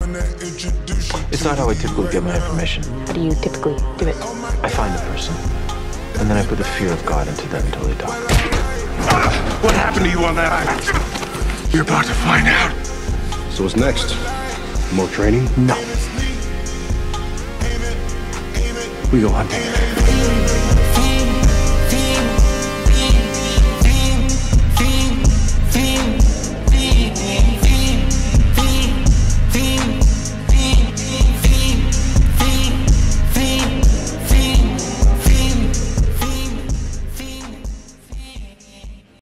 It's not how I typically get my information. How do you typically do it? I find the person, and then I put the fear of God into them until they talk. What happened to you on that island? You're about to find out. So what's next? More training? No. We go hunting.